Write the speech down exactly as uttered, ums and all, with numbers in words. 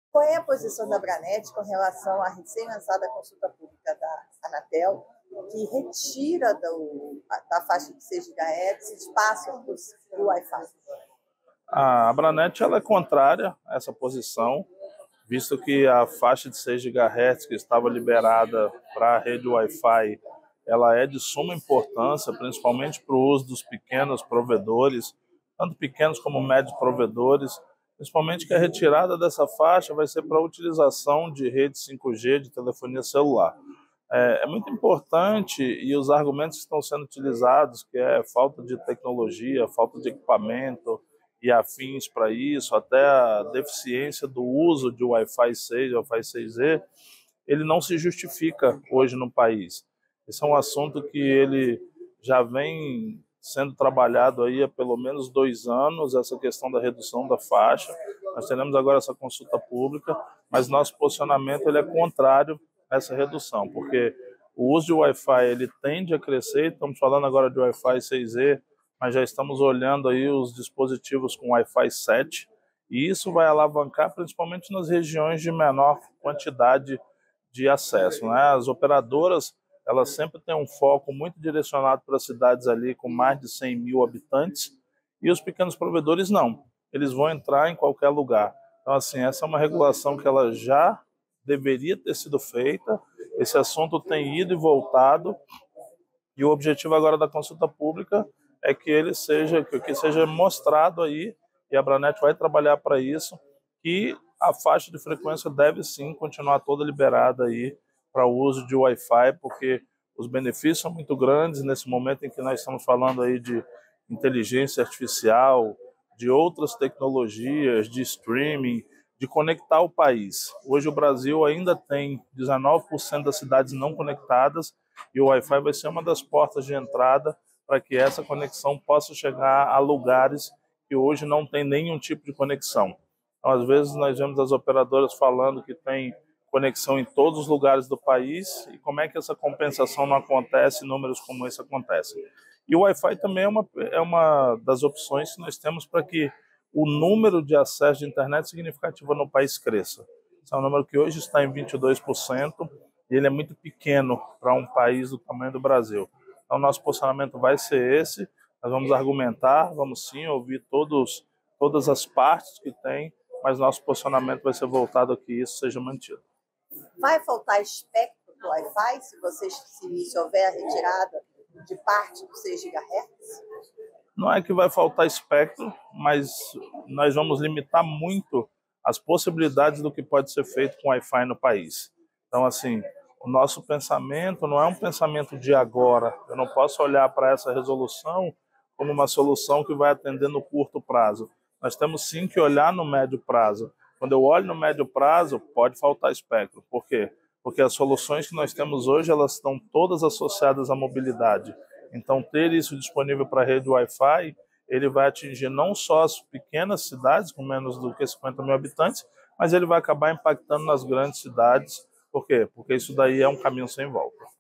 Qual é a posição da Abranet com relação à recém-lançada consulta pública da Anatel, que retira do, da faixa de seis gigahertz espaço para o Wi-Fi? A Abranet ela é contrária a essa posição, visto que a faixa de seis gigahertz que estava liberada para a rede Wi-Fi, ela é de suma importância, principalmente para o uso dos pequenos provedores, tanto pequenos como médios provedores, principalmente que a retirada dessa faixa vai ser para a utilização de rede cinco G de telefonia celular. É, é muito importante, e os argumentos que estão sendo utilizados, que é falta de tecnologia, falta de equipamento e afins para isso, até a deficiência do uso de Wi-Fi seis, Wi-Fi seis E, ele não se justifica hoje no país. Esse é um assunto que ele já vem sendo trabalhado aí há pelo menos dois anos, essa questão da redução da faixa. Nós teremos agora essa consulta pública, mas nosso posicionamento ele é contrário a essa redução, porque o uso de Wi-Fi ele tende a crescer. Estamos falando agora de Wi-Fi seis E, mas já estamos olhando aí os dispositivos com Wi-Fi sete, e isso vai alavancar principalmente nas regiões de menor quantidade de acesso, né? As operadoras, elas sempre têm um foco muito direcionado para cidades ali com mais de cem mil habitantes, e os pequenos provedores não, eles vão entrar em qualquer lugar. Então, assim, essa é uma regulação que ela já deveria ter sido feita, esse assunto tem ido e voltado, e o objetivo agora da consulta pública é que ele seja, que seja mostrado aí, e a Abranet vai trabalhar para isso, que a faixa de frequência deve sim continuar toda liberada aí para o uso de Wi-Fi, porque os benefícios são muito grandes nesse momento em que nós estamos falando aí de inteligência artificial, de outras tecnologias, de streaming, de conectar o país. Hoje o Brasil ainda tem dezenove por cento das cidades não conectadas, e o Wi-Fi vai ser uma das portas de entrada para que essa conexão possa chegar a lugares que hoje não tem nenhum tipo de conexão. Então, às vezes nós vemos as operadoras falando que tem conexão em todos os lugares do país, e como é que essa compensação não acontece, números como esse acontecem. E o Wi-Fi também é uma, é uma das opções que nós temos para que o número de acesso de internet significativo no país cresça. Esse é um número que hoje está em vinte e dois por cento, e ele é muito pequeno para um país do tamanho do Brasil. Então, nosso posicionamento vai ser esse, nós vamos argumentar, vamos sim ouvir todos, todas as partes que tem, mas nosso posicionamento vai ser voltado a que isso seja mantido. Vai faltar espectro do Wi-Fi se, vocês, se, se houver a retirada de parte dos seis gigahertz? Não é que vai faltar espectro, mas nós vamos limitar muito as possibilidades do que pode ser feito com Wi-Fi no país. Então, assim, o nosso pensamento não é um pensamento de agora. Eu não posso olhar para essa resolução como uma solução que vai atender no curto prazo. Nós temos sim que olhar no médio prazo. Quando eu olho no médio prazo, pode faltar espectro. Por quê? Porque as soluções que nós temos hoje, elas estão todas associadas à mobilidade. Então, ter isso disponível para a rede Wi-Fi, ele vai atingir não só as pequenas cidades, com menos do que cinquenta mil habitantes, mas ele vai acabar impactando nas grandes cidades. Por quê? Porque isso daí é um caminho sem volta.